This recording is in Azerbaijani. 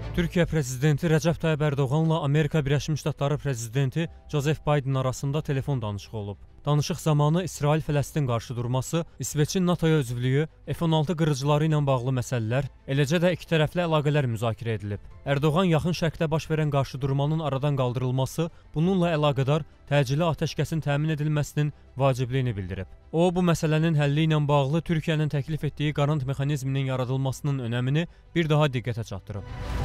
Türkiyə prezidenti Rəcəb Tayyib Ərdoğanla Amerika Birləşmiş Ştatları prezidenti Joseph Biden arasında telefon danışığı olub. Danışıq zamanı İsrail-Fələstin qarşıdurması, İsveçin NATO-ya üzvlüyü, F-16 qırıcıları ilə bağlı məsələlər, eləcə də ikitərəfli əlaqələr müzakirə edilib. Ərdoğan yaxın şərqdə baş verən qarşıdurmanın aradan qaldırılması, bununla əlaqədar təcili atəşkəsin təmin edilməsinin vacibliyini bildirib. O, bu məsələnin həlli ilə bağlı Türkiyənin təklif etdiyi qarant mexanizminin yaradılmasının önəmini bir daha diqqətə çatdırıb.